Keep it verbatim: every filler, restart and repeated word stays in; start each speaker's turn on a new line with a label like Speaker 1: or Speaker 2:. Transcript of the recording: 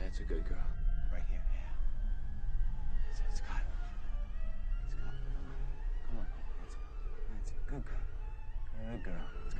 Speaker 1: That's a good girl. Right here, yeah. It's, it's got it. It's got it. Come on. Come on. That's, that's a good girl. Good girl. It's